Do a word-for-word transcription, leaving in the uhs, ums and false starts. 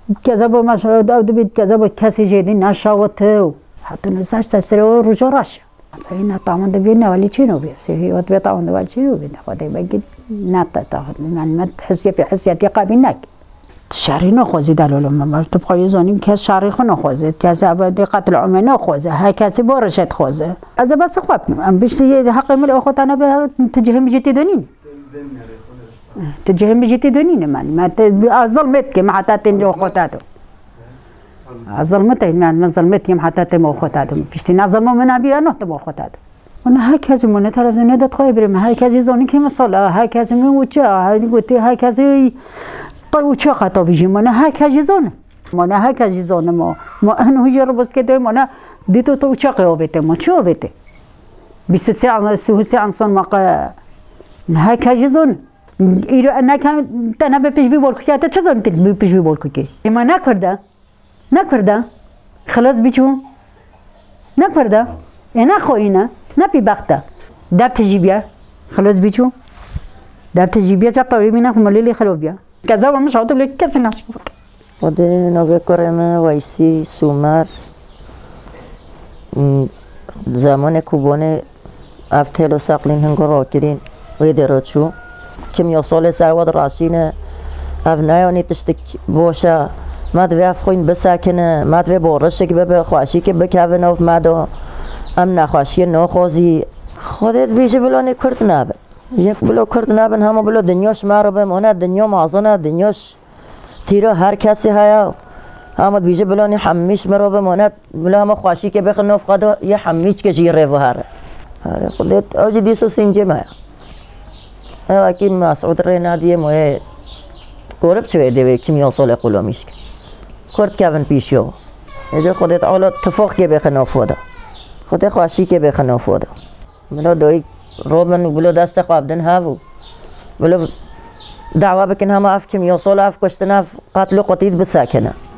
كذا بمش داود بيت كذا بكاسي جدي نشاوته حتى نساش تسرو رجوراش مثلا طعم دبينا ولا شنو بيفسي هي وتبي طعم ولا شنو بينا خدي بقى ناتا تاخذ من ما تحس في حسيتي قابلناك شعري ناخذ دارو لما ما تبقى يزوني كاس شعري خو ناخذ كاس دقه العمى ناخذ هاي كاس بورشت خوذ هذا بس خواب ام باش حقي من الاخوات انا تجهم جيتي دونين تجهم جيتي دونين ما ظلمتك مع تاتم اخواتاتو ظلمتي ما ظلمتي مع تاتم اخواتاتو بيشتي ظلموا من ابي انا تبع اخواتاتو انا هكذا من تلفزيون ده تقابل ما هكذا زوني كيما صلا هكذا من وجه هاي قلت هكذا طيب وش قطع في جيم أنا هكذا زون ما أنا هكذا زون ما ما أنا هجر بس كده ما أنا ديتو تو وش قوته ما شو قوته بس ساعة ساعة إنسان ما قا هكذا زون إذا أنا كان أنا بيجي بقول كي أنت شو زون تبي بيجي بقول كي ما نكرده نكرده خلاص بيجو نكرده أنا خوينا نبي بخته دفت جيبيا خلاص بيجو دفت جيبيا جاب طاري منا كمالي خلوبيا كذا ومش عاطل لك كذا نشوف وده نوفي كريمة ويسي سومر زمان کوبانه افتهلو ساقلین هنگو را کرین ویدراتشو کم یا سال سرواد راسینه اف نیانی تشتک باشه مد وی افخوین بسکنه مد وی بارشک ببه خواشی که بکوین اف مدا ام نخواشی نخوازی خودت بیشه بلانی کرد نبن یک بلو کرد نبن همه بلو دنیاش معربه مانه دنیا معظنه دنیاش تیره هر کسی هیا همه بیشه بلانی حمیش مرابه مانه بلو همه خواشی که بخن اف خدا یه حمیش که جیره و هره خودت اوجی دیسو سینجه مایا اکین مسعود رینا دیه موه گرب چوه دیوه کیمیا سال قلامیش کرد کون پیشیو اجا خودت حالا اتفاق که بخن افوده خودت خواشی که بخن افوده بلا دوی روبن بلا دست خوابدن هاو بلا دعوه بکن همه اف کیمیا سال اف کشتن اف قتل و قتید بساکنه